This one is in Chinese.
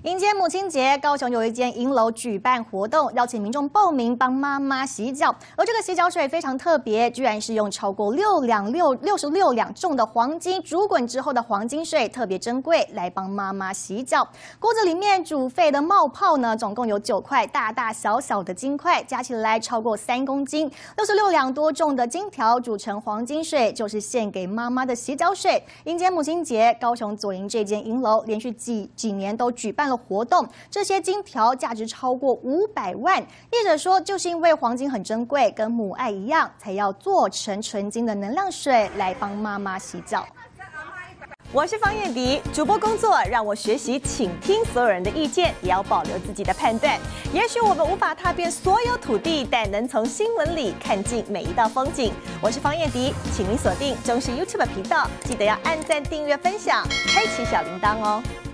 迎接母亲节，高雄有一间银楼举办活动，邀请民众报名帮妈妈洗脚。而这个洗脚水非常特别，居然是用超过66两重的黄金煮滚之后的黄金水，特别珍贵，来帮妈妈洗脚。锅子里面煮沸的冒泡呢，总共有9块大大小小的金块，加起来超过3公斤，66两多重的金条煮成黄金水，就是献给妈妈的洗脚水。迎接母亲节，高雄左营这间银楼连续几年都举办了活动，这些金条价值超过500万。业者说，就是因为黄金很珍贵，跟母爱一样，才要做成纯金的能量水来帮妈妈洗脚。 我是方燕迪，主播工作让我学习倾听所有人的意见，也要保留自己的判断。也许我们无法踏遍所有土地，但能从新闻里看尽每一道风景。我是方燕迪，请您锁定中视 YouTube 频道，记得要按赞、订阅、分享，开启小铃铛哦。